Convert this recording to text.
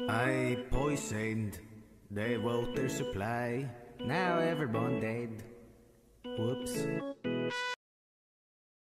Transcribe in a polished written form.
I poisoned the water supply. Now everyone dead. Whoops.